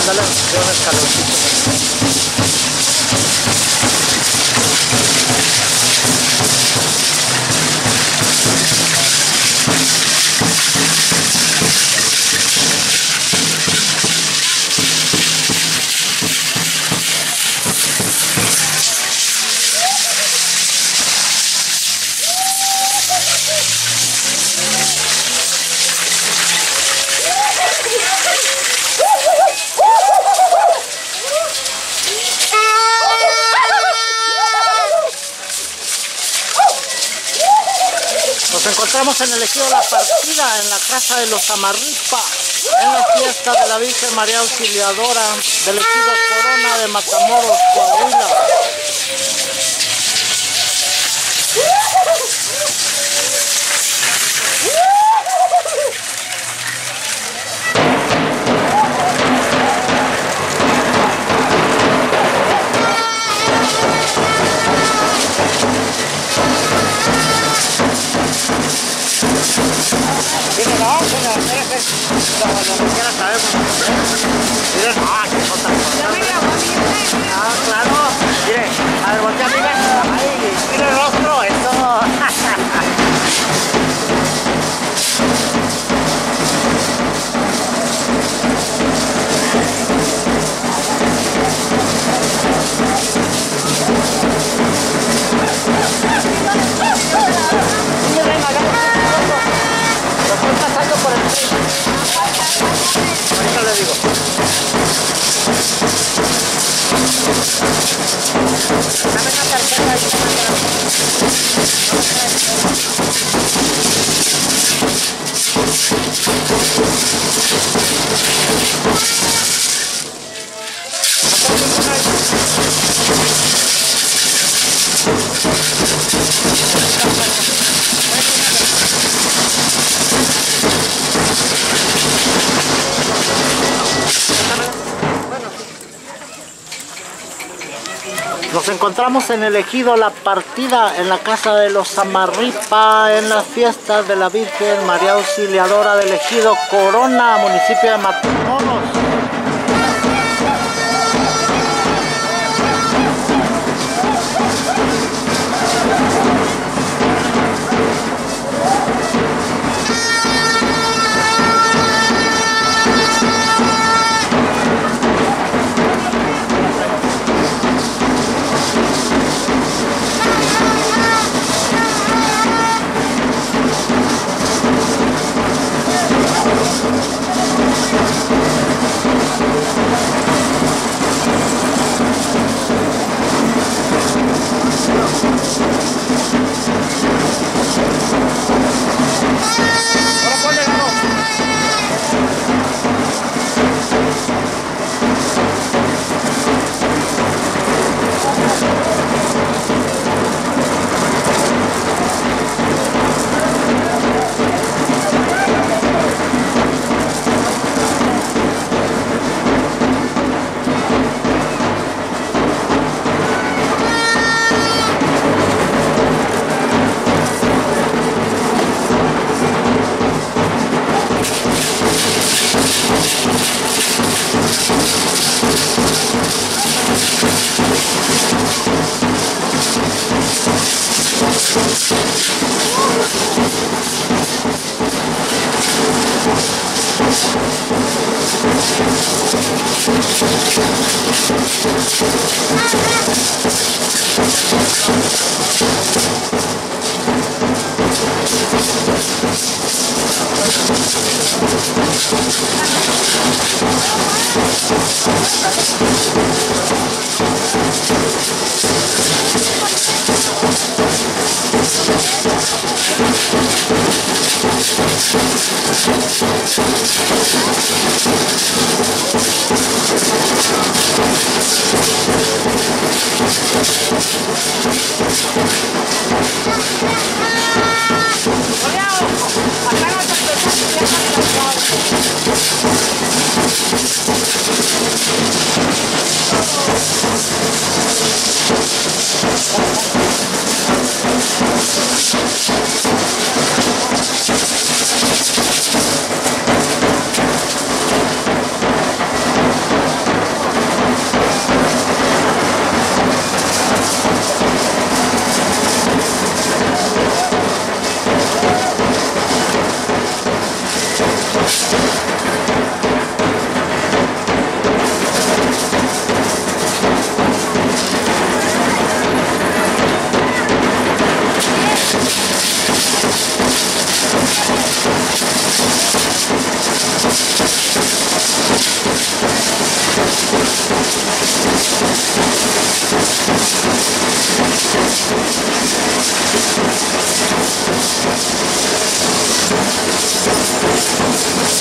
Ándale, de un escaloncito. Nos encontramos en el ejido La Partida, en la casa de los Amarripa, en la fiesta de la Virgen María Auxiliadora del ejido Corona de Matamoros, Coahuila. Claro, mire, a ver, voltea, mire, ay, mire el rostro, eso. Lo estoy pasando por el tren. Ahorita le digo. Dame una tarjeta ahí. Nos encontramos en el ejido La Partida, en la casa de los Amarripa, en las fiestas de la Virgen María Auxiliadora del ejido Corona, municipio de Matamoros.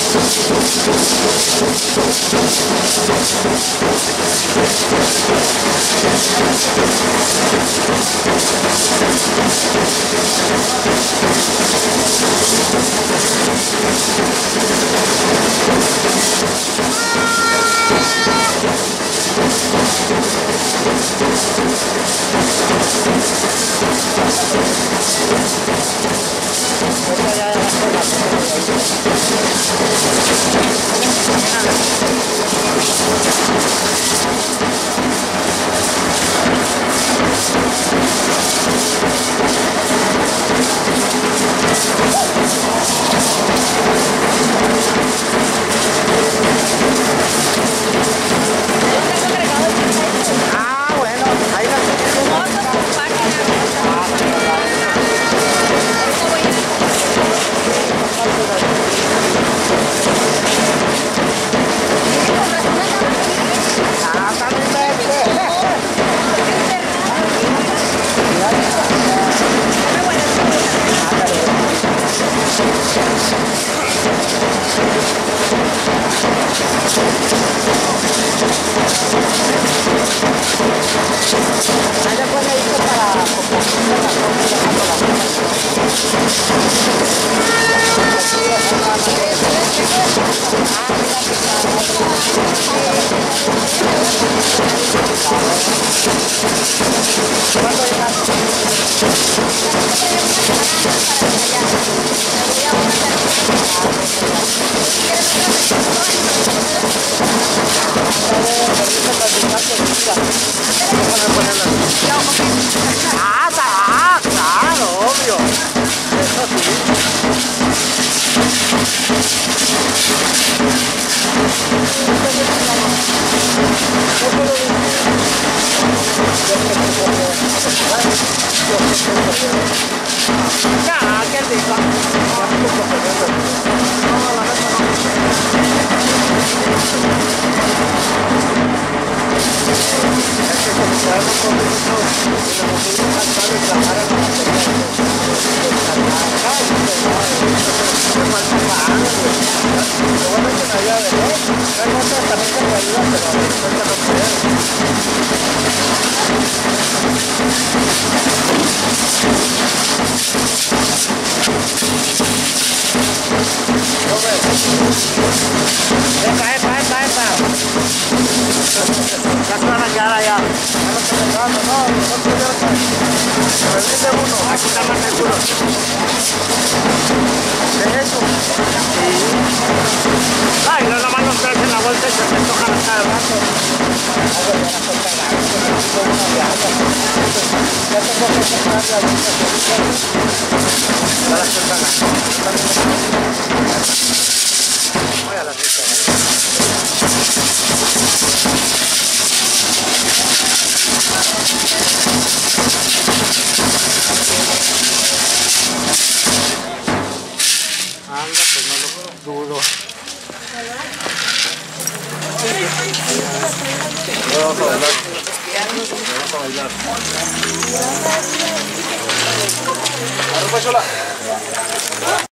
Claro, obvio. Eso ya, qué rico. Ya se van a quedar allá. Aquí está más seguro. ¿Es eso? Sí. Ay, no nomás los traes en la bolsa y se te tocan a cada rato. Ya tengo que comprar la bolsa. Ya la estoy pagando. Voy a la fiesta. Anda, pues no lo dudo. Vamos a bailar. Vamos a bailar. Arropa sola.